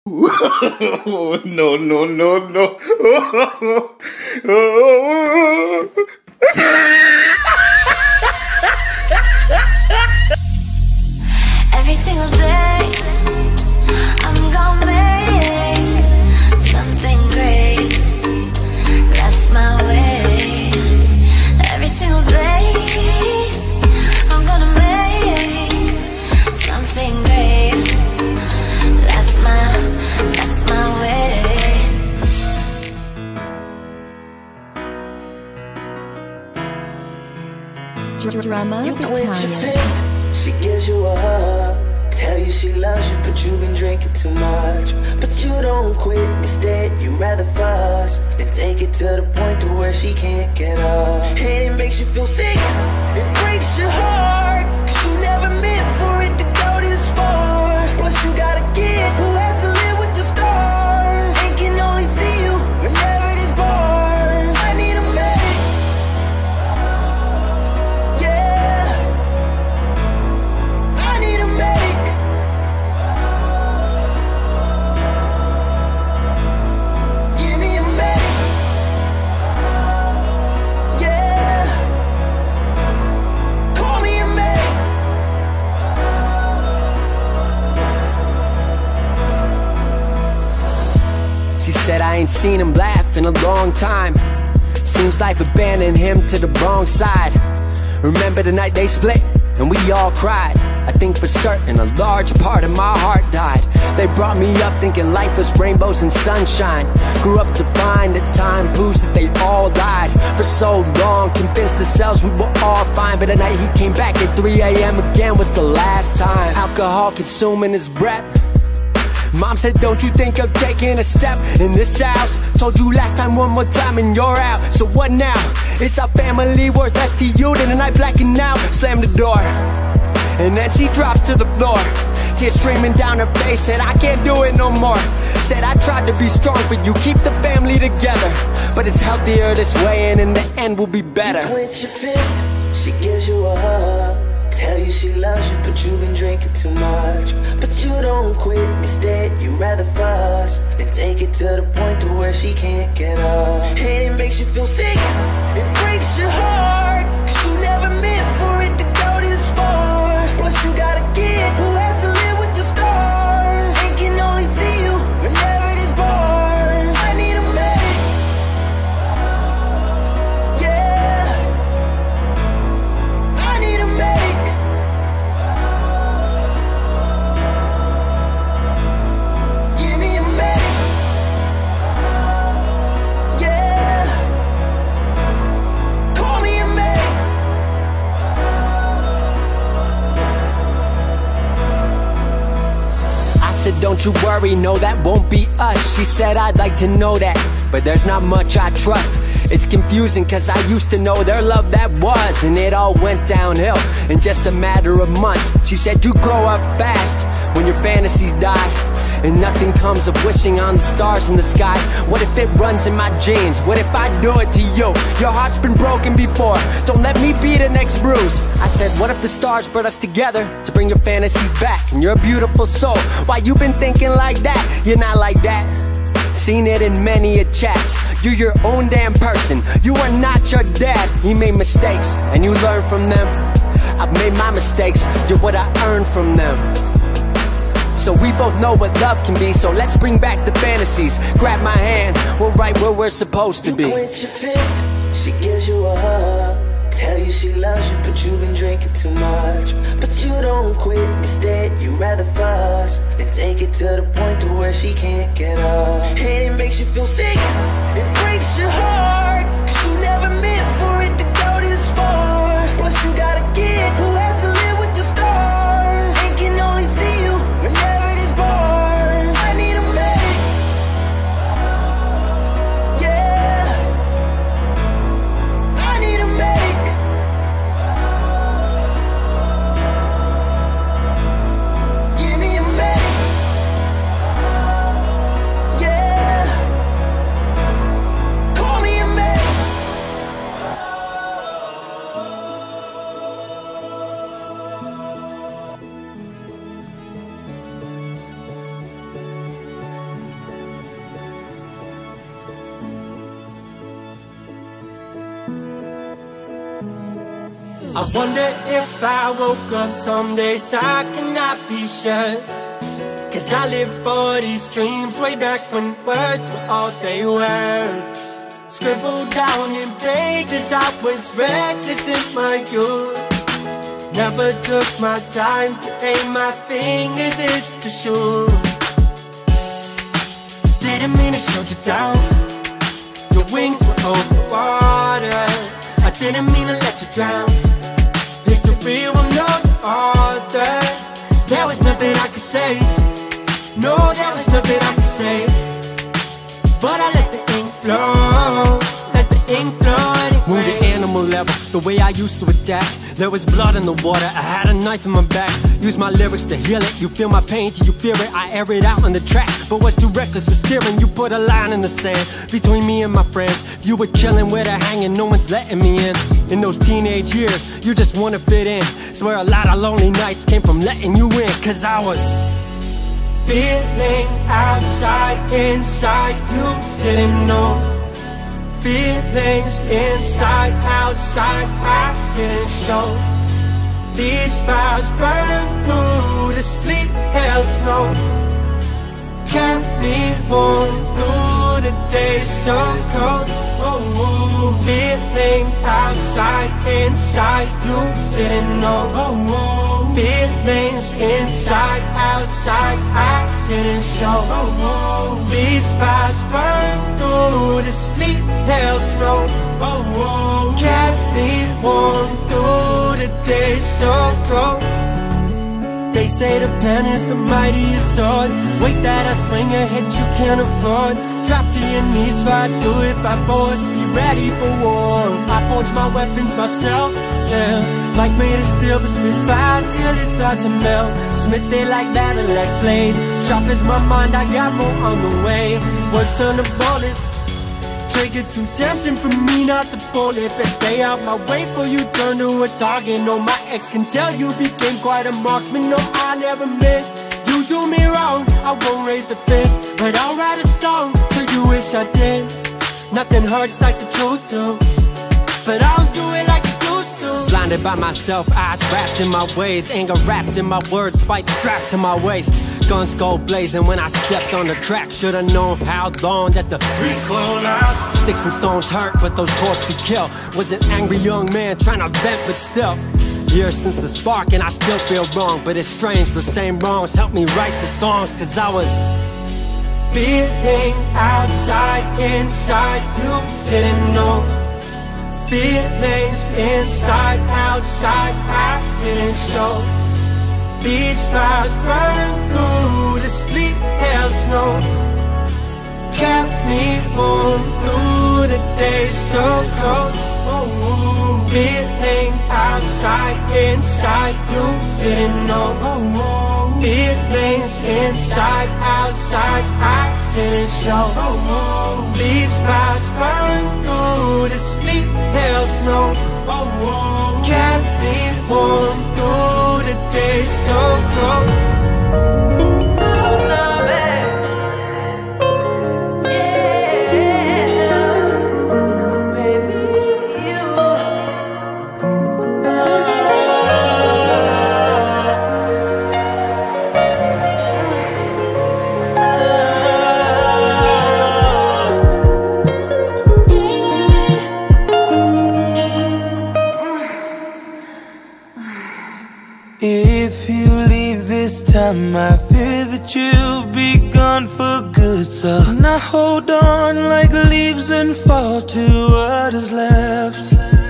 No, no, no, no. Every single day, I'm gonna make something great. That's my way. Every single day, I'm gonna make something great. That's my way. Drama You clench your Italian. fist, she gives you a hug. Tell you she loves you, but you've been drinking too much. But you don't quit, instead you rather fuss and take it to the point to where she can't get up. And it makes you feel sick, it breaks your heart, 'cause you never meant for it to go this far. Plus you got a kid who has to live with the scars and can only see you whenever there's bars. I need a medic, yeah, I need a medic. Give me a medic, yeah, call me a medic. She said I ain't seen him laugh in a long time. Seems life abandoned him to the wrong side. Remember the night they split and we all cried. I think for certain a large part of my heart died. They brought me up thinking life was rainbows and sunshine. Grew up to find that time proves that they all died. For so long, convinced ourselves we were all fine. But the night he came back at 3 a.m. again was the last time. Alcohol consuming his breath. Mom said, don't you think of taking a step in this house? Told you last time, one more time and you're out. So what now? It's our family worth less to you than a night blacking out. Slammed the door and then she dropped to the floor. Tears streaming down her face, said I can't do it no more. Said I tried to be strong for you, keep the family together, but it's healthier this way and in the end we'll be better. You clench your fist, she gives you a hug. Tell you she loves you, but you've been drinking too much. But you don't quit, instead you rather fuss and take it to the point to where she can't get up. And it makes you feel sick, it breaks your heart, 'cause you never meant for it to go this far. Plus you got a kid who has to live with the scars and can only see you whenever there's bars. I need a medic, yeah, I need a medic. Give me a medic, yeah, call me a medic. I said don't you worry, no that won't be us. She said I'd like to know that, but there's not much I trust. It's confusing cause I used to know their love that was, and it all went downhill in just a matter of months. She said you grow up fast when your fantasies die, and nothing comes of wishing on the stars in the sky. What if it runs in my genes? What if I do it to you? Your heart's been broken before, don't let me be the next bruise. I said what if the stars brought us together to bring your fantasies back? And you're a beautiful soul, why you been thinking like that? You're not like that. Seen it in many a chats. You're your own damn person, you are not your dad. He made mistakes and you learn from them. I've made my mistakes, you're what I earned from them. So we both know what love can be, so let's bring back the fantasies. Grab my hand, we're right where we're supposed to be. You clench your fist, she gives you a hug. Tell you she loves you, but you've been drinking too much. But you don't quit, instead you rather fuss and take it to the point to where she can't get up. And it makes you feel sick, it breaks your heart, 'cause you never meant for it to go this far. Plus you got a kid who has to live with the scars and can only see you whenever there's bars. I need a medic, yeah, I need a medic. Give me a medic, yeah, call me a medic. I wonder if I woke up some days I cannot be sure. Cause I lived for these dreams way back when words were all they were. Scribbled down in pages, I was reckless in my youth. Never took my time to aim my fingers, it's to shoot. Didn't mean to shut you down. Your wings were over water. I didn't mean to let you drown. History will know the author. There was nothing I could say. No, there was nothing I could say. But I let the ink flow. Let the ink flow anyway. Wounded animal level, the way I used to adapt. There was blood in the water, I had a knife in my back. Use my lyrics to heal it. You feel my pain till you fear it. I air it out on the track. But what's too reckless for steering? You put a line in the sand between me and my friends. You were chilling with her hanging, no one's letting me in. In those teenage years, you just wanna fit in. Swear a lot of lonely nights came from letting you in. Cause I was feeling outside, inside, you didn't know. Feelings inside, outside, I didn't show. These fires burn through the sleet, hell, snow. Kept me warm through the days so cold. Feeling outside, inside, you didn't know. Feelings inside, outside, I didn't show. These fires burn through the sleet, hell, snow. Kept me warm through the days so cold. They say the pen is the mightiest sword. Weight that I swing, a hit you can't afford. Drop to your knees, fight, do it by force. Be ready for war. I forge my weapons myself, yeah. Like made of steel, but spit fire till it starts to melt. Smith they like battle axe blades. Sharp as my mind, I got more on the way. Words turn to bullets. Trigger too tempting for me not to pull it. But stay out my way before you turn to a target. No, my ex can tell you became quite a marksman. No, I never miss. You do me wrong, I won't raise a fist. But I'll write a song till you wish I did. Nothing hurts like the truth do. But I'll do it like the used to. Blinded by myself, eyes wrapped in my ways. Anger wrapped in my words, spite strapped to my waist. Guns go blazing when I stepped on the track. Should've known how long that the recoil lasts. Sticks and stones hurt, but those chords could kill. Was an angry young man trying to vent, but still. Years since the spark and I still feel wrong. But it's strange, the same wrongs helped me write the songs. Cause I was feeling outside, inside, you didn't know. Feelings inside, outside, I didn't show. These fires burn through the sleet, hell, snow. Kept me warm through the days so cold. Feeling outside, inside, you didn't know. Feelings inside, outside, I didn't show. These fires burn through the sleet, hell, snow. Kept me warm through the days so cold. If you leave this time, I fear that you'll be gone for good. So now hold on like leaves and fall to what is left.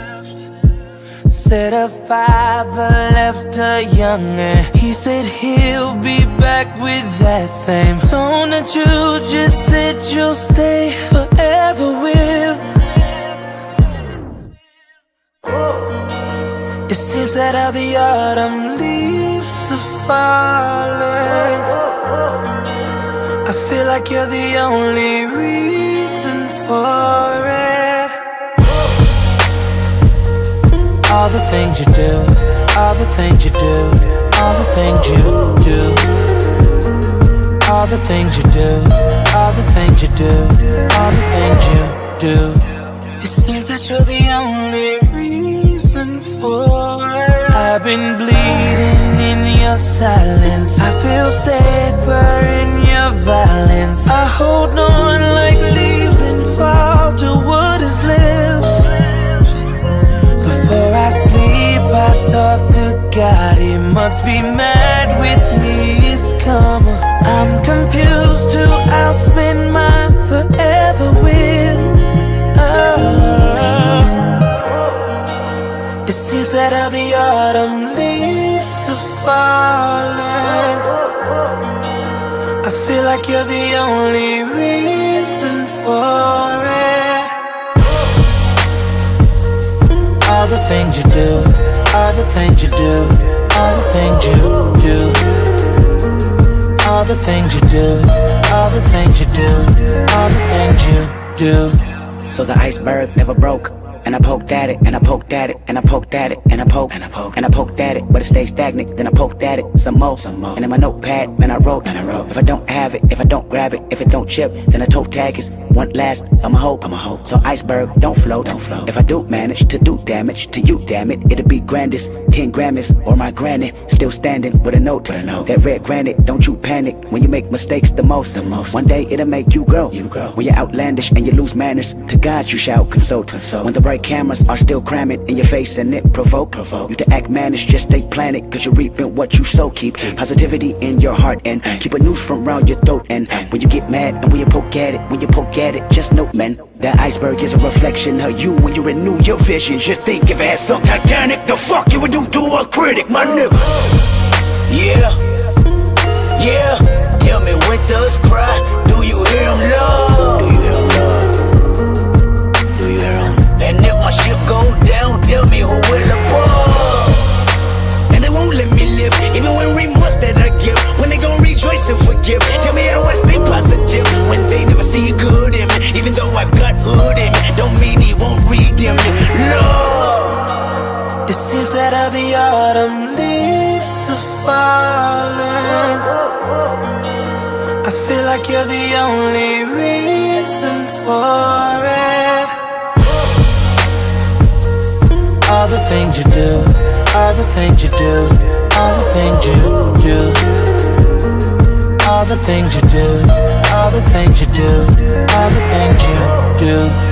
Said a father left a young and he said he'll be back with that same tone that you just said you'll stay forever with. It seems that all the autumn leaves are falling. I feel like you're the only reason for it. All the things you do, all the things you do, all the things you do, all the things you do, all the things you do, all the things you do. It seems that you're the only reason for and bleeding in your silence. I feel safer in your violence. I hold on like leaves and fall to what is left. Before I sleep, I talk to God. He must be mad with me. It's karma. I'm confused too. I'll spend mine forever with. It seems that all the autumn leaves are falling. I feel like you're the only reason for it. All the things you do, all the things you do, all the things you do, all the things you do, all the things you do, all the things you do. So the iceberg never broke. And I poked at it, and I poked at it, and I poked at it, and I poked, and I poked, and I poked at it, but it stayed stagnant. Then I poked at it some more. And in my notepad, man, I wrote. If I don't have it, if I don't grab it, if it don't chip, then I toe tag is one last. I'm a hope. So iceberg, don't float. If I do manage to do damage to you, damn it, it'll be grandest. 10 Grammys or my granny, still standing with a note. That red granite, don't you panic when you make mistakes the most. One day it'll make you grow. When you're outlandish and you lose manners, to God you shall consult. When the bright cameras are still cramming in your face and it provoke you to act mannish, just stay planted, cause you're reaping what you sow. Keep positivity in your heart and keep a noose from round your throat. And when you get mad and when you poke at it, just note, man, that iceberg is a reflection of you. When you renew your vision, just think if it had some Titanic, the fuck you would do to a critic, my nigga. Yeah, tell me when does cry, do you hear him love? Do you hear him love? Do you hear him? And if my ship go down, tell me who will applaud. And they won't let me live, even when remorse that I give. When they gon' rejoice and forgive, tell me how I stay positive when they never see good in me. Even though I got hood in me, don't mean he won't redeem me. Lord, it seems that all the autumn leaves are falling. I feel like you're the only reason for it. All the things you do, all the things you do, all the things you do, all the things you do, all the things you do, all the things you do.